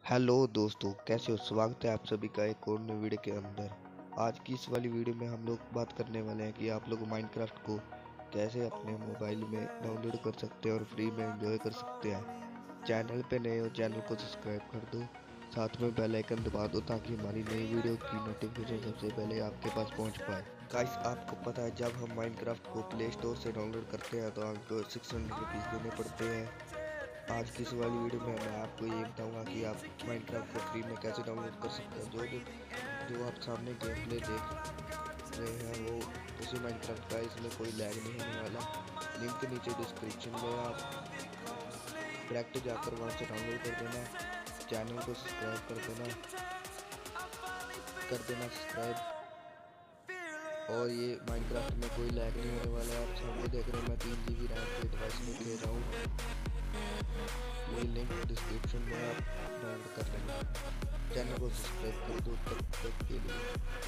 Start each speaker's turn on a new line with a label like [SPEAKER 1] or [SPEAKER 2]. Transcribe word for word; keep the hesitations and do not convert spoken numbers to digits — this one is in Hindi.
[SPEAKER 1] हेलो दोस्तों, कैसे हो? स्वागत है आप सभी का एक और नई वीडियो के अंदर। आज की इस वाली वीडियो में हम लोग बात करने वाले हैं कि आप लोग माइनक्राफ्ट को कैसे अपने मोबाइल में डाउनलोड कर सकते हैं और फ्री में एंजॉय कर सकते हैं। चैनल पे नए हो, चैनल को सब्सक्राइब कर दो, साथ में बेल आइकन दबा दो ताकि हमारी नई वीडियो की नोटिफिकेशन सबसे पहले आपके पास पहुंच पाए। गाइस, आपको पता है जब हम माइनक्राफ्ट को प्ले स्टोर से डाउनलोड करते हैं तो हमको सिक्स हंड्रेड रुपीज़ देने पड़ते हैं। आज की इस वाली वीडियो में मैं आपको ये बताऊंगा कि आप माइनक्राफ्ट को फ्री में कैसे डाउनलोड कर सकते हैं। जो जो जो आप सामने गेम प्ले देख रहे हैं वो उसी माइनक्राफ्ट का, इसमें कोई लैग नहीं होने वाला। लिंक के नीचे डिस्क्रिप्शन में आप डायरेक्ट जाकर वहाँ से डाउनलोड कर देना। चैनल को सब्सक्राइब कर देना कर देना सब्सक्राइब। और ये माइनक्राफ्ट में कोई लैग नहीं होने वाला है। आप सामने देख रहे हैं मैं तीन जी बी रैम के डिवाइस में खेल रहा हूँ। ये लिंक डिस्क्रिप्शन में आप डाउनलोड कर लेंगे। चैनल को सब्सक्राइब कर दो तब तक के लिए।